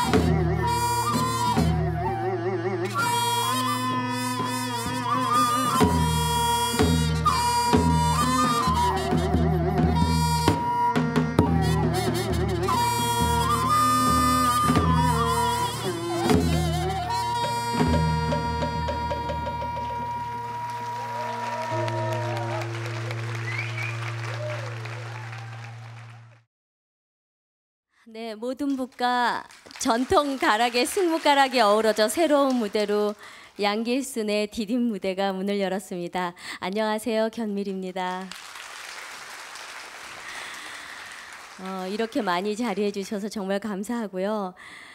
네, 모든 북과 전통 가락의 승무가락이 어우러져 새로운 무대로 양길순의 디딤 무대가 문을 열었습니다. 안녕하세요, 견밀입니다. 이렇게 많이 자리해 주셔서 정말 감사하고요.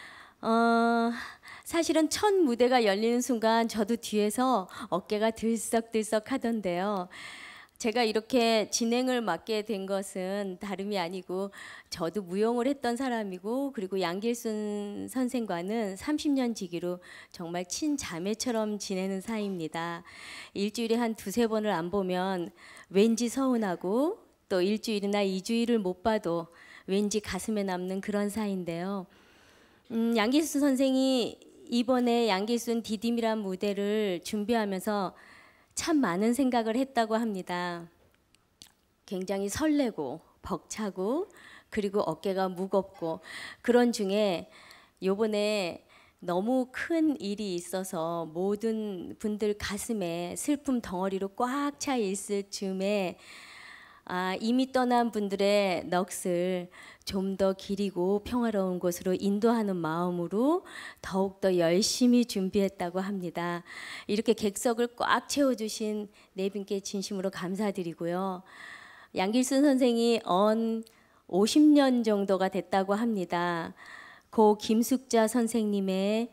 사실은 첫 무대가 열리는 순간 저도 뒤에서 어깨가 들썩들썩 하던데요. 제가 이렇게 진행을 맡게 된 것은 다름이 아니고 저도 무용을 했던 사람이고 그리고 양길순 선생과는 30년 지기로 정말 친자매처럼 지내는 사이입니다. 일주일에 한 두세 번을 안 보면 왠지 서운하고 또 일주일이나 2주일을 못 봐도 왠지 가슴에 남는 그런 사이인데요. 양길순 선생이 이번에 양길순 디딤이란 무대를 준비하면서 참 많은 생각을 했다고 합니다. 굉장히 설레고 벅차고 그리고 어깨가 무겁고 그런 중에 요번에 너무 큰 일이 있어서 모든 분들 가슴에 슬픔 덩어리로 꽉 차 있을 즈음에 이미 떠난 분들의 넋을 좀 더 기리고 평화로운 곳으로 인도하는 마음으로 더욱더 열심히 준비했다고 합니다. 이렇게 객석을 꽉 채워주신 네 분께 진심으로 감사드리고요. 양길순 선생이 50년 정도가 됐다고 합니다. 고 김숙자 선생님의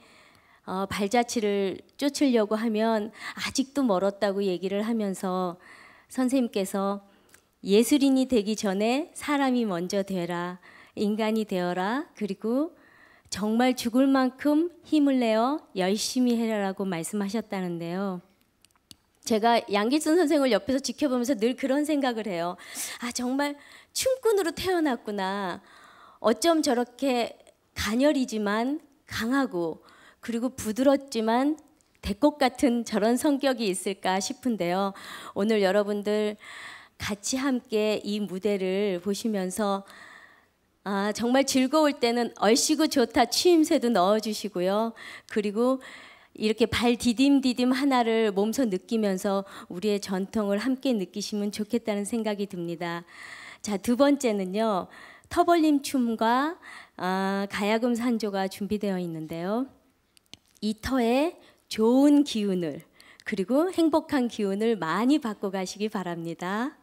발자취를 쫓으려고 하면 아직도 멀었다고 얘기를 하면서 선생님께서 예술인이 되기 전에 사람이 먼저 되라, 인간이 되어라, 그리고 정말 죽을 만큼 힘을 내어 열심히 해라라고 말씀하셨다는데요. 제가 양길순 선생을 옆에서 지켜보면서 늘 그런 생각을 해요. 정말 춤꾼으로 태어났구나. 어쩜 저렇게 가녀리지만 강하고 그리고 부드럽지만 대꽃 같은 저런 성격이 있을까 싶은데요. 오늘 여러분들 같이 함께 이 무대를 보시면서 정말 즐거울 때는 얼씨구 좋다 추임새도 넣어주시고요. 그리고 이렇게 발 디딤디딤 하나를 몸소 느끼면서 우리의 전통을 함께 느끼시면 좋겠다는 생각이 듭니다. 자, 두 번째는요. 터벌림 춤과 가야금 산조가 준비되어 있는데요. 이 터에 좋은 기운을 그리고 행복한 기운을 많이 받고 가시기 바랍니다.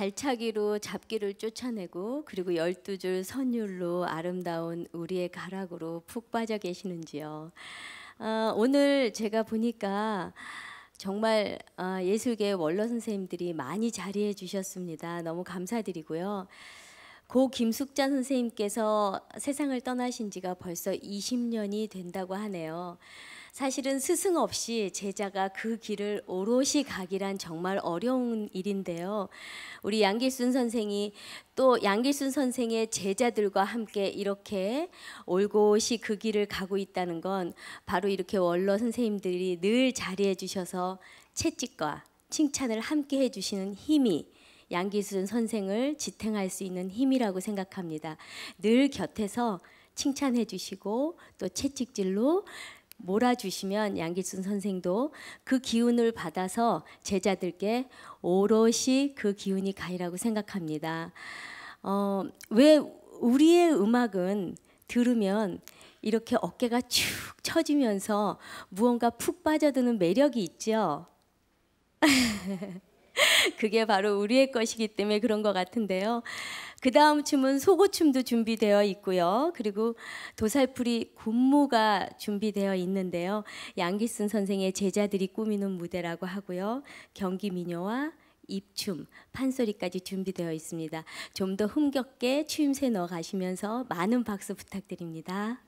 발차기로 잡기를 쫓아내고 그리고 12줄 선율로 아름다운 우리의 가락으로 푹 빠져 계시는지요. 오늘 제가 보니까 정말 예술계 원로 선생님들이 많이 자리해 주셨습니다. 너무 감사드리고요. 고 김숙자 선생님께서 세상을 떠나신 지가 벌써 20년이 된다고 하네요. 사실은 스승 없이 제자가 그 길을 오롯이 가기란 정말 어려운 일인데요. 우리 양길순 선생이 또 양길순 선생의 제자들과 함께 이렇게 올곧이 그 길을 가고 있다는 건 바로 이렇게 원로 선생님들이 늘 자리해 주셔서 채찍과 칭찬을 함께 해주시는 힘이 양길순 선생을 지탱할 수 있는 힘이라고 생각합니다. 늘 곁에서 칭찬해 주시고 또 채찍질로 몰아주시면 양길순 선생도 그 기운을 받아서 제자들께 오롯이 그 기운이 가리라고 생각합니다. 왜 우리의 음악은 들으면 이렇게 어깨가 축 처지면서 무언가 푹 빠져드는 매력이 있죠. 그게 바로 우리의 것이기 때문에 그런 것 같은데요. 그 다음 춤은 소고춤도 준비되어 있고요. 그리고 도살풀이 군무가 준비되어 있는데요. 양길순 선생의 제자들이 꾸미는 무대라고 하고요. 경기민요와 입춤, 판소리까지 준비되어 있습니다. 좀 더 흥겹게 추임새 넣어 가시면서 많은 박수 부탁드립니다.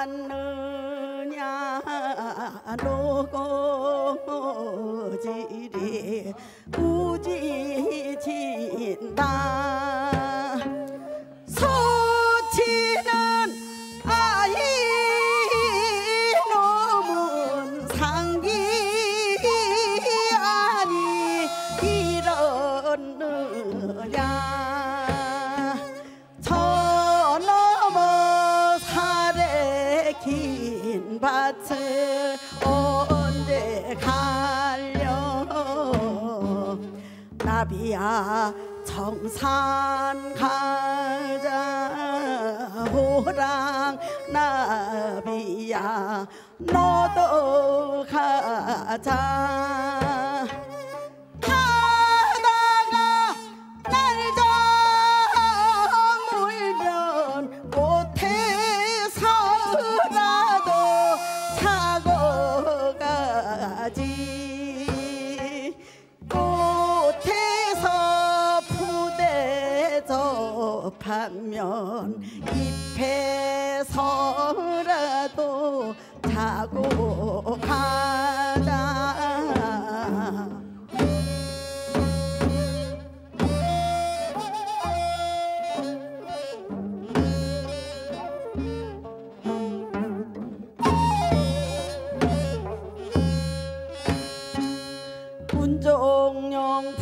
않느냐 노고지리 우지진다 소치는 아이 놈은 상기 아니 이렇느냐 저 넘어 살에 긴 밭을 언제 갈려 나비야 정산 가자 호랑 나비야 너도 가자 가다가 날 저물면 꽃에서라도 차고 가지 꽃에서 푸대 접하면 잎에서라도 자고 가자 운종용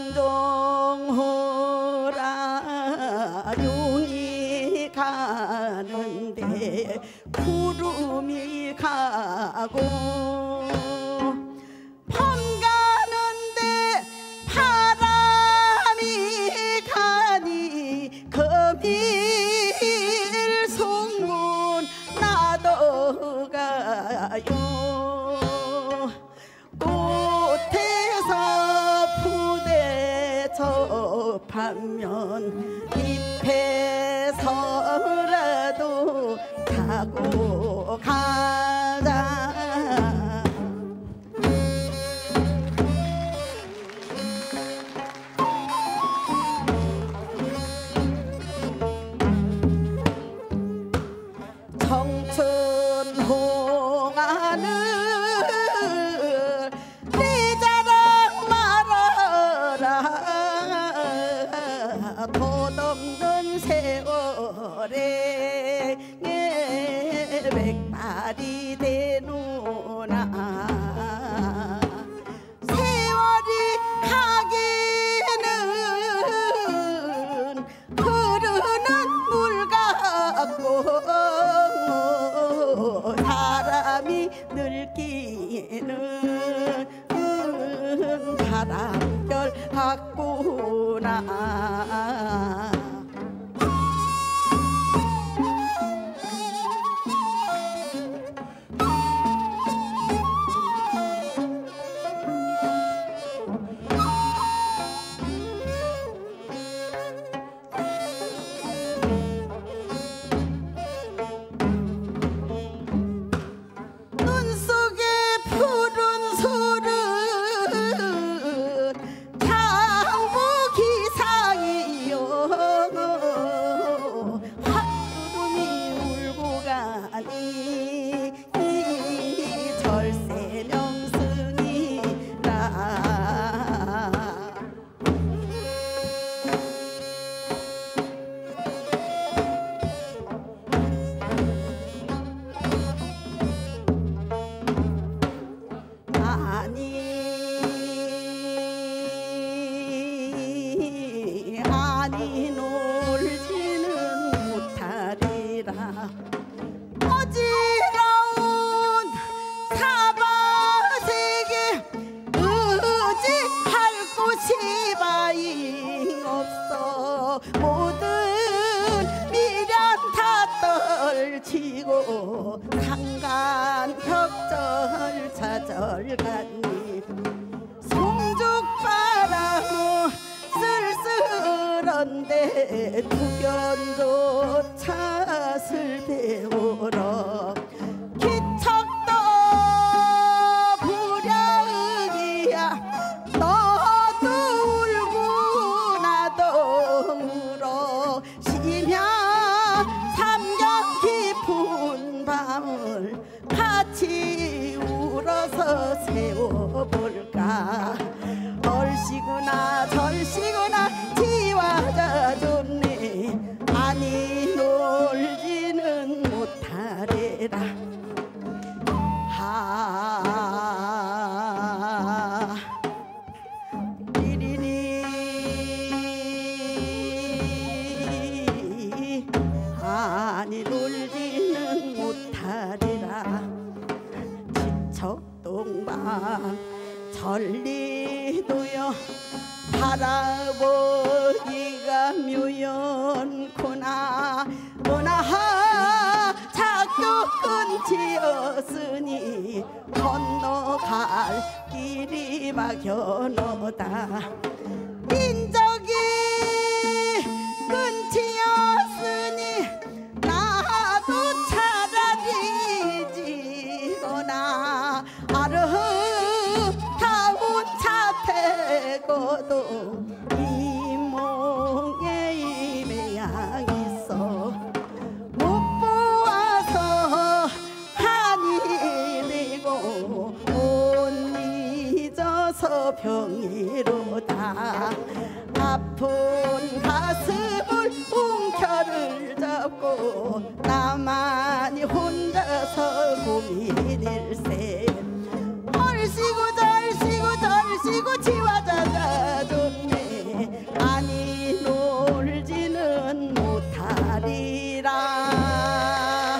풍종호라 용이 가는데 구름이 가고 봄 가는데 바람이 가니 금일 송군 나도 가요 꽃에서 푸대 접하면 잎에서라도 타고 가자 청춘 홍하늘 내 자랑 말아라 도없는 세월에 백발이 되누나 세월이 가기는 흐르는 물 같고 사람이 늙기는 바람결 같구나 아니 놀지는 못하리라 어지러운 사바세계 의지할 곳이 바잉 없어 모든 미련 다 떨치고 상간 벽절 사절 갔니 송죽바람 쓸쓸한데 두견조차 슬배우러 기척도 부랴의기야 너도 울고 나도 울어 시면 삼경 깊은 밤 밤을 같이 울어서 세워볼까. 얼씨구나 절씨구나 지화자 좋네. 아니 놀지는 못하리라. 리리리 아니 놀지는 못하리라. 지척동방 전리도요 할아버지가 묘연구나. 오나 작두 끊지었으니 건너갈 길이 막혀노다. 인적이 끊지었으니 나도 차라리 지거나. 아름다운 차태고도 이몽에 임해야 있어. 못 보아서 한이 되고 못 잊어서 병이로다. 아픈 가슴을 웅켜를 잡고 나만이 혼자서 고민일세. 얼씨구 절씨구 절씨구 지화자가 좋네. 아니 놀지는 못하리라.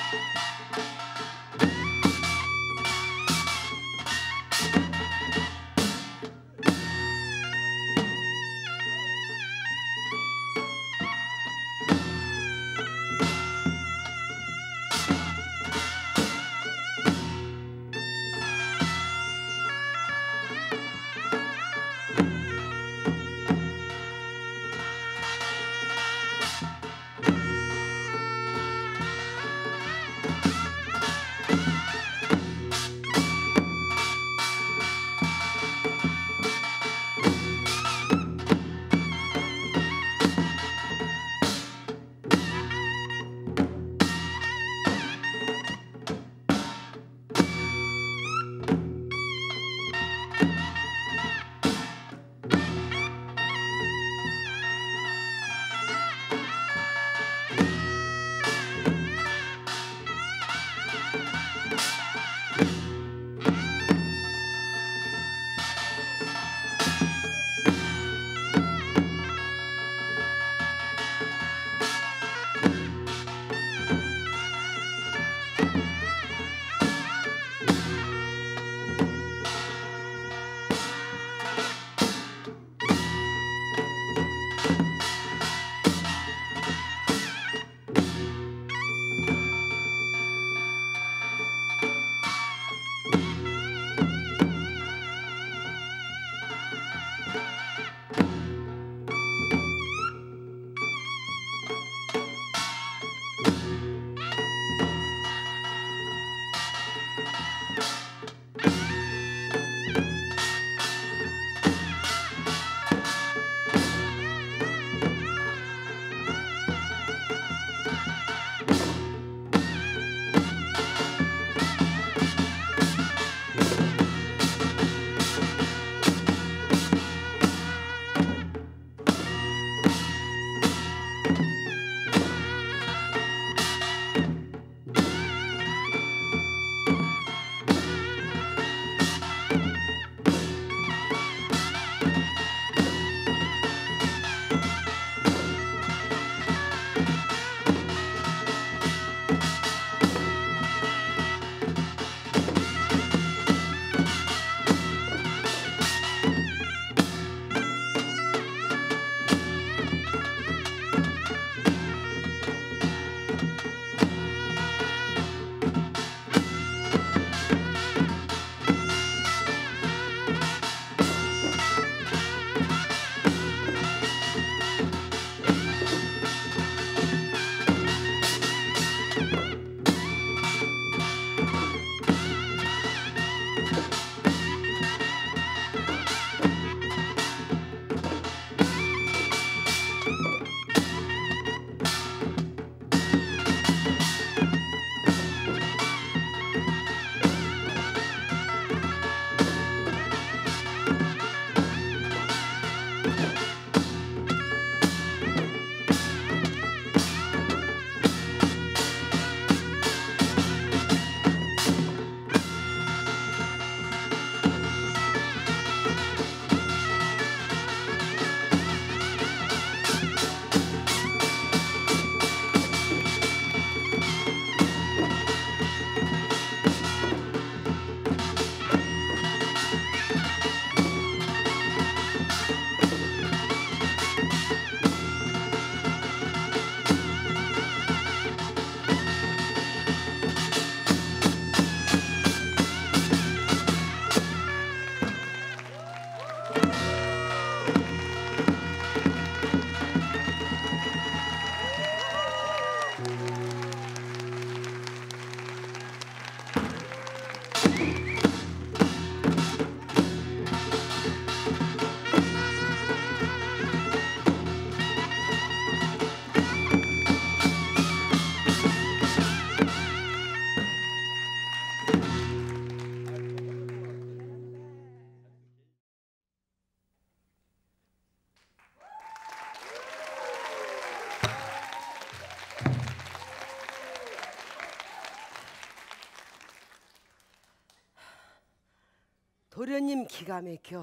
도련님 기가 막혀.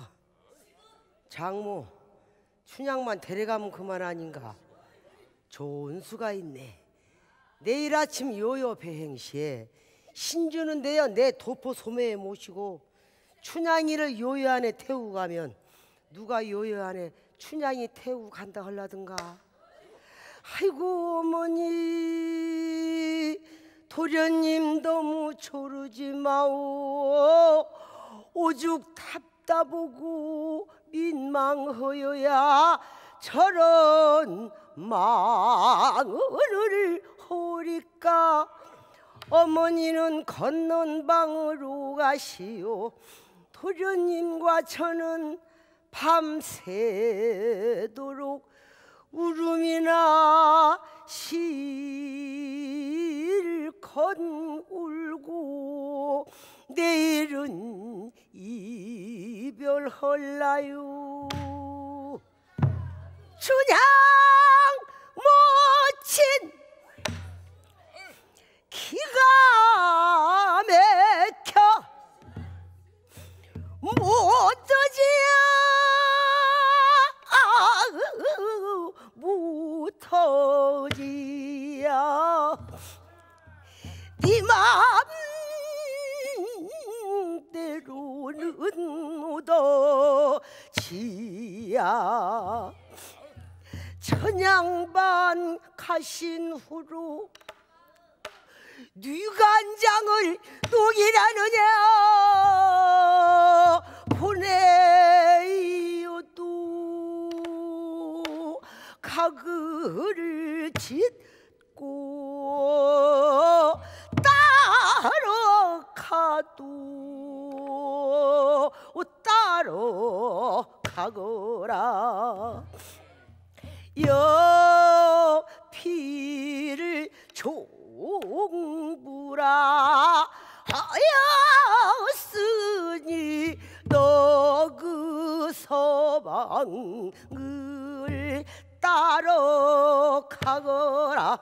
장모 춘향만 데려가면 그만 아닌가. 좋은 수가 있네. 내일 아침 요요 배행시에 신주는데요 내 도포 소매에 모시고 춘향이를 요요 안에 태우고 가면 누가 요요 안에 춘향이 태우고 간다 하려든가. 아이고 어머니 도련님 너무 조르지 마오. 오죽 답답하고 민망하여야 저런 망언을 하리까. 어머니는 건넌 방으로 가시오. 도련님과 저는 밤새도록 울음이나 실컷 울고 내일은 이별할라요. 춘향 모친 기가 막혀 못하지야. 네 맘대로는 못하지야. 천양반 가신 후로 뉘간장을 녹이라느냐 보내어도 가글을 짓고 따로 가거라. 여피를 종부라 하였으니 너 그 서방을 따러 가거라.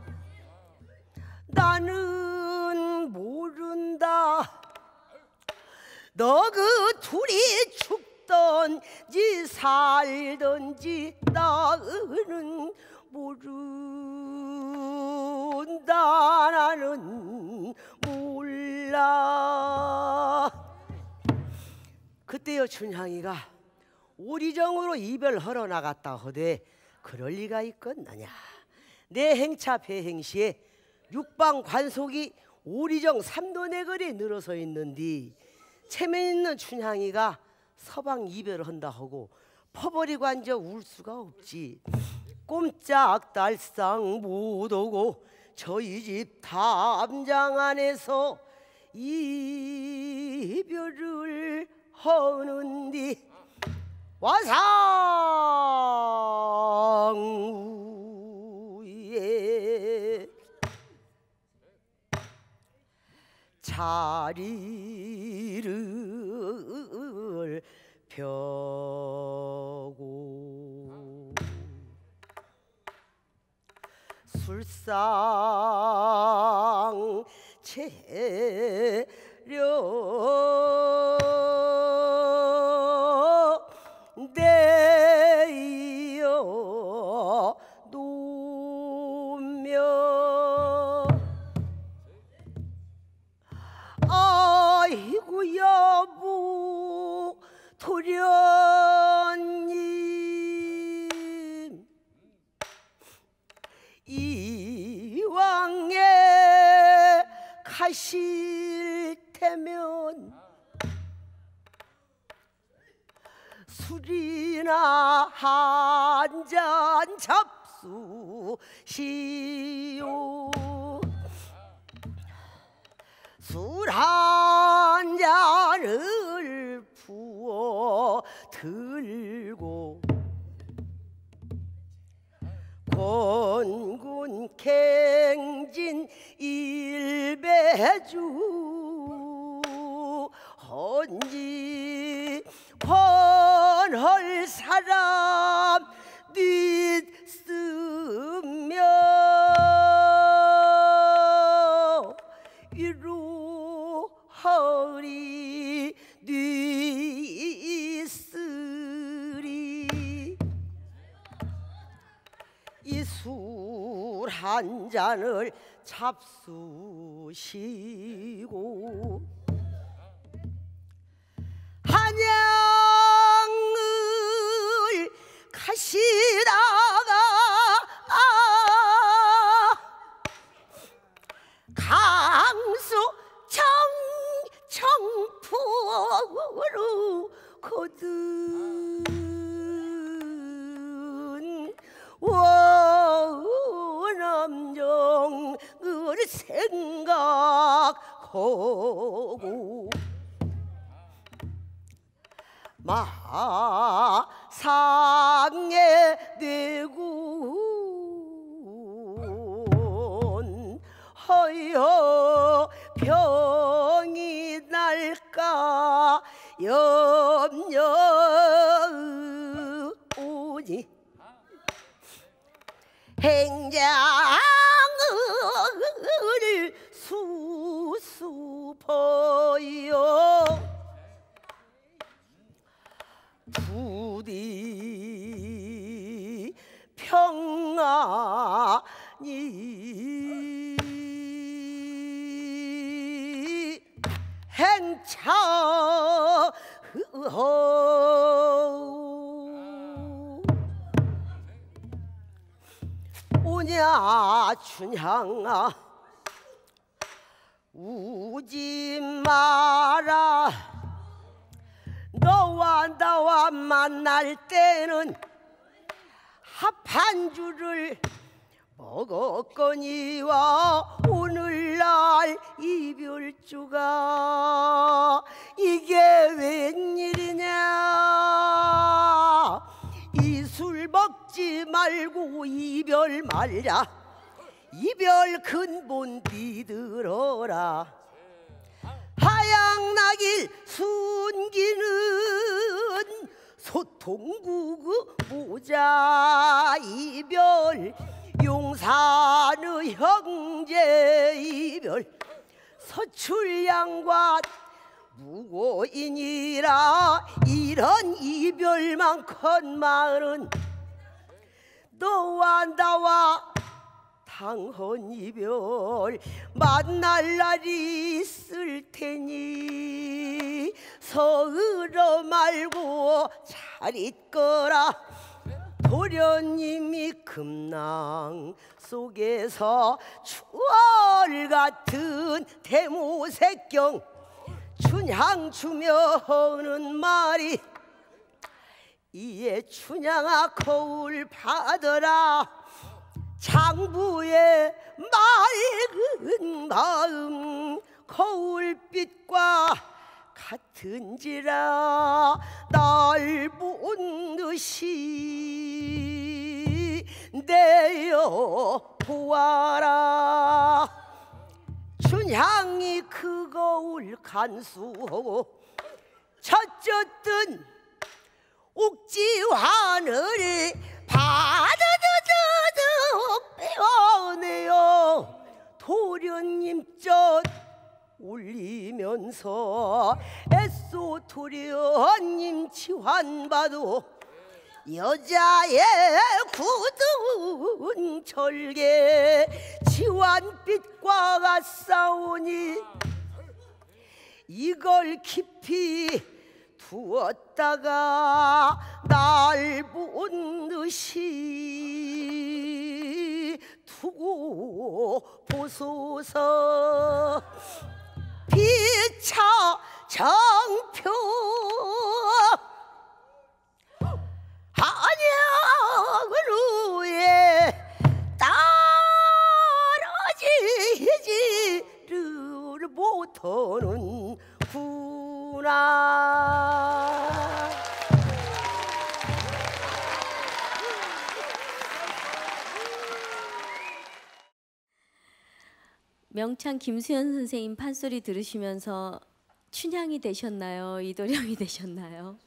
나는 모른다. 너 그 둘이 죽던지 살던지 나는 모른다. 나는 몰라. 그때요 춘향이가 오리정으로 이별하러 나갔다 하되 그럴 리가 있겠느냐. 내 행차 배행시에 육방 관속이 오리정 삼도내거리에 늘어서 있는디 체면 있는 춘향이가 서방 이별을 한다 하고 퍼버리고 앉아 울 수가 없지. 꼼짝달싹 못오고 저희 집 담장 안에서 이별을 하는디 와상우에 자리를 펴고 술상 채려 내어 놓으며 아이고 여보 도련님 이왕에 가실 테면 술이나 한 잔 잡수시오. 술 한 잔을 부어 들고 권군 갱진 일배주 헌지 권할 사람 뉘쓰며 위로하리 뉘쓰리. 이 술 술 한 잔을 잡수시고 한양을 가시다가 강수 청풍으로 거둔 원암정을 생각하고 마상에 대군 허여 병이 날까 염려우니 행장을 수수퍼여 부디 평안이 행차 오냐 춘향아 우지 마라 너와 나와 만날 때는 합한 줄을 먹었거니와 오늘날 이별주가 이게 웬일이냐 이 술 먹지 말고 이별 말자 이별 근본 비들어라 하양나길 순기는 소통구구 모자 이별 용산의 형제 이별 서출양과 무고인이라 이런 이별만 큰 마을은 너와 나와 당헌 이별 만날 날이 있을 테니 서으러 말고 잘 있거라 도련님이 금낭 속에서 추월 같은 대모색경 춘향 주며 하는 말이 이에 춘향아 거울 받아라 장부의 맑은 마음 거울빛과 같은지라 날 본 듯이 내어 보아라 춘향이 그 거울 간수하고 젖었던 옥지 하늘이 바다다다득 빼어내어 도련님 젖 올리면서 애써 도련님 치환받고 여자의 굳은 절개 치환빛과 같사오니 이걸 깊이 두었다가 날 본 듯이 두고 보소서 피차 정표 한양으로에 떨어지지를 못하는구나. 명창 김수현 선생님 판소리 들으시면서 춘향이 되셨나요? 이도령이 되셨나요?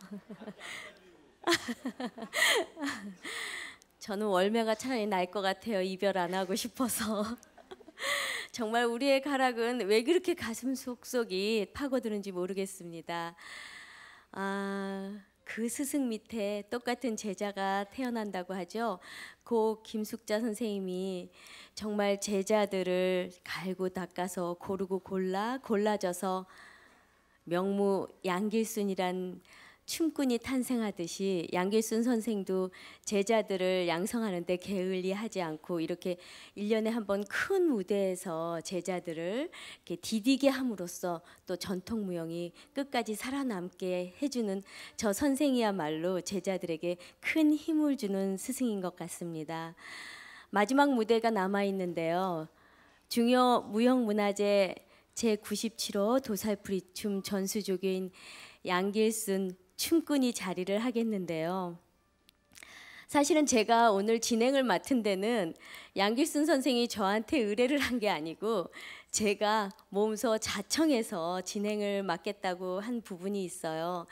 저는 월매가 차라리 날 것 같아요. 이별 안 하고 싶어서. 정말 우리의 가락은 왜 그렇게 가슴 속속이 파고드는지 모르겠습니다. 그 스승 밑에 똑같은 제자가 태어난다고 하죠. 고 김숙자 선생님이 정말 제자들을 갈고 닦아서 고르고 골라져서 명무 양길순이란 춤꾼이 탄생하듯이 양길순 선생도 제자들을 양성하는데 게을리하지 않고 이렇게 1년에 한 번 큰 무대에서 제자들을 이렇게 디디게 함으로써 또 전통무용이 끝까지 살아남게 해주는 저 선생이야말로 제자들에게 큰 힘을 주는 스승인 것 같습니다. 마지막 무대가 남아 있는데요. 중요 무형문화재 제97호 도살풀이춤 전수조교인 양길순 춤꾼이 자리를 하겠는데요. 사실은 제가 오늘 진행을 맡은 데는 양길순 선생이 저한테 의뢰를 한 게 아니고 제가 몸소 자청해서 진행을 맡겠다고 한 부분이 있어요.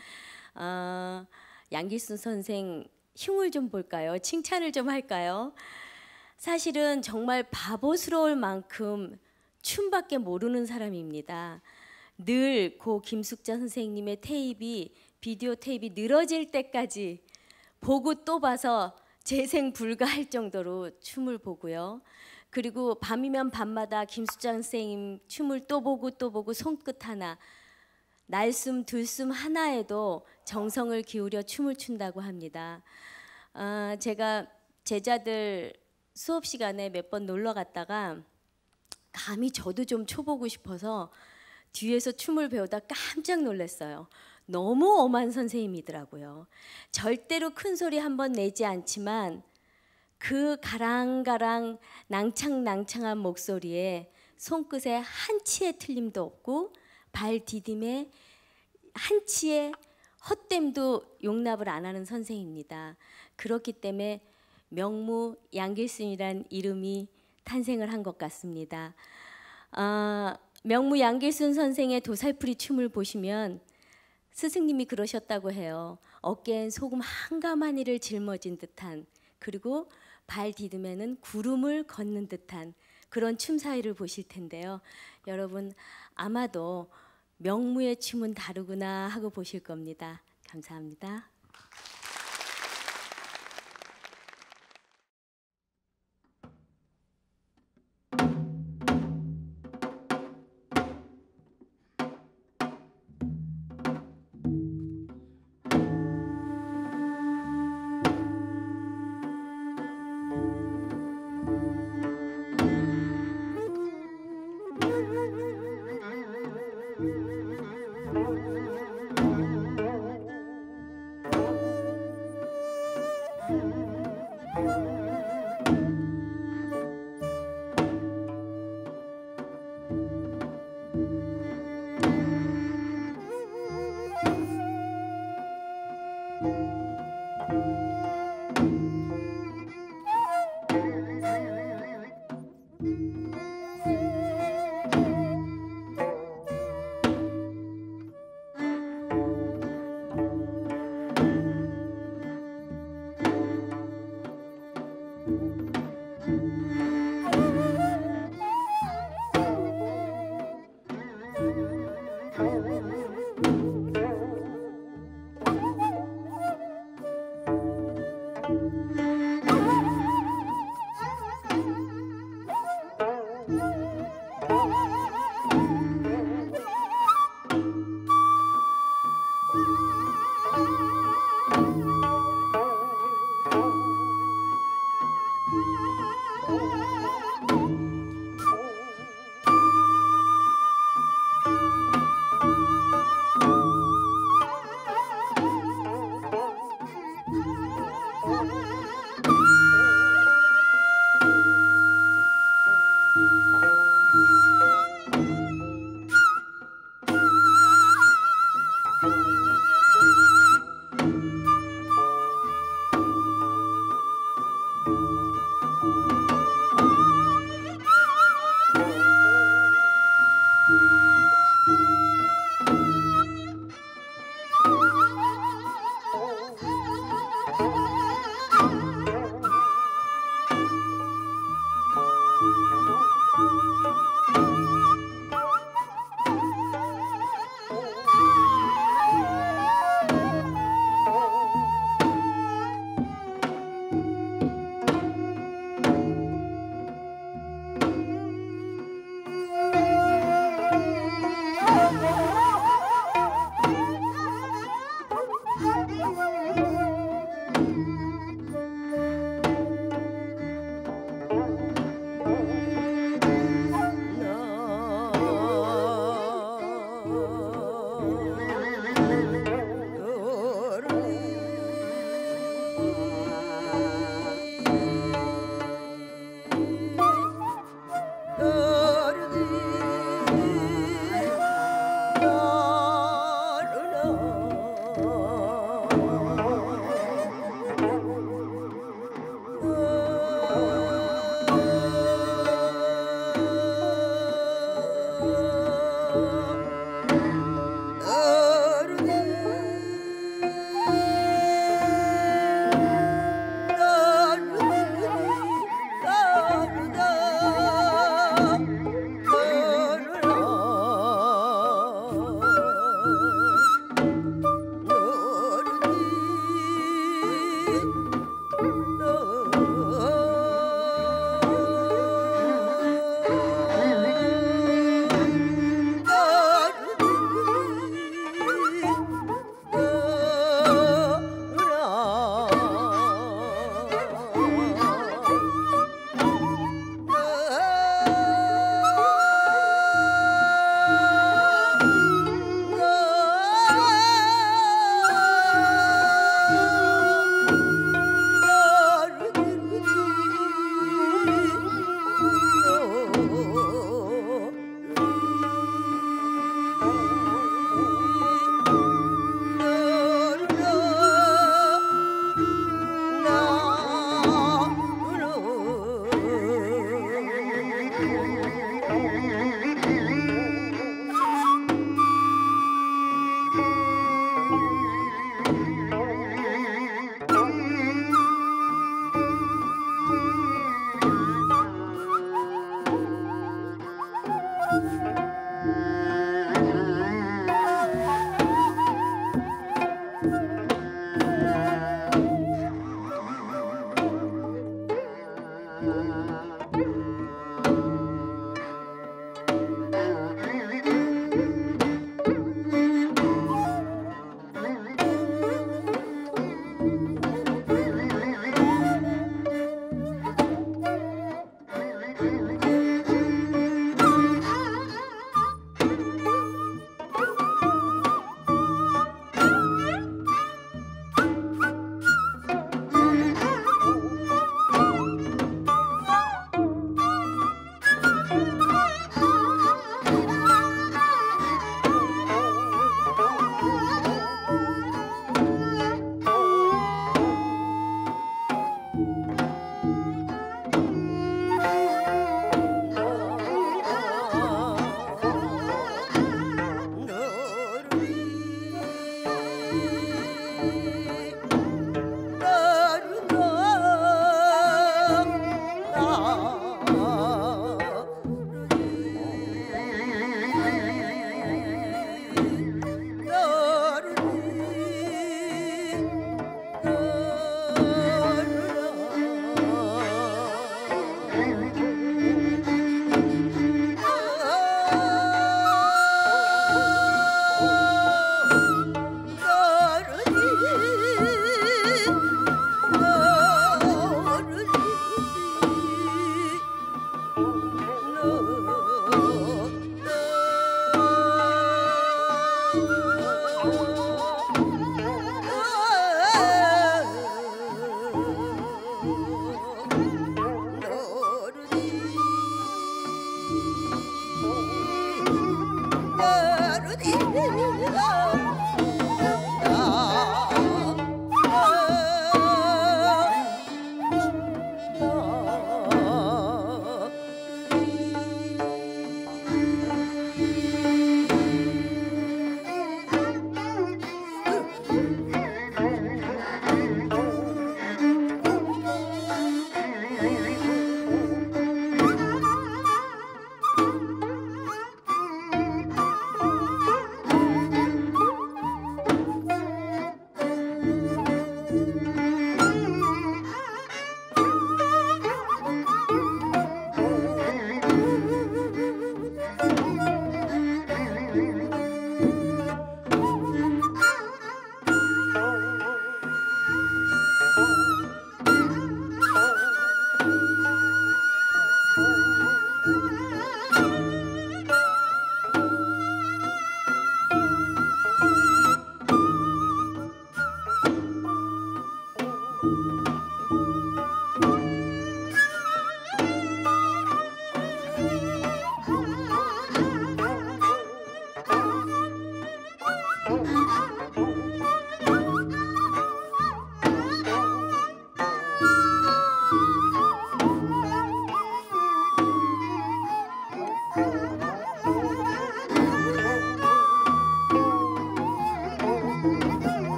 양길순 선생 흉을 좀 볼까요? 칭찬을 좀 할까요? 사실은 정말 바보스러울 만큼 춤밖에 모르는 사람입니다. 늘 고 김숙자 선생님의 비디오 테이프가 늘어질 때까지 보고 또 봐서 재생 불가할 정도로 춤을 보고요. 그리고 밤이면 밤마다 김숙자 선생님 춤을 또 보고 손끝 하나, 날숨 들숨 하나에도 정성을 기울여 춤을 춘다고 합니다. 제가 제자들 수업 시간에 몇 번 놀러 갔다가 감히 저도 좀 춰보고 싶어서 뒤에서 춤을 배우다 깜짝 놀랐어요. 너무 엄한 선생님이더라고요. 절대로 큰 소리 한 번 내지 않지만 그 가랑가랑 낭창낭창한 목소리에 손끝에 한 치의 틀림도 없고 발 디딤에 한 치의 헛됨도 용납을 안 하는 선생입니다. 그렇기 때문에 명무 양길순이란 이름이 탄생을 한 것 같습니다. 명무 양길순 선생의 도살풀이 춤을 보시면 스승님이 그러셨다고 해요. 어깨엔 소금 한 가마니를 짊어진 듯한, 그리고 발 디딤에는 구름을 걷는 듯한 그런 춤 사위를 보실 텐데요. 여러분 아마도 명무의 춤은 다르구나 하고 보실 겁니다. 감사합니다.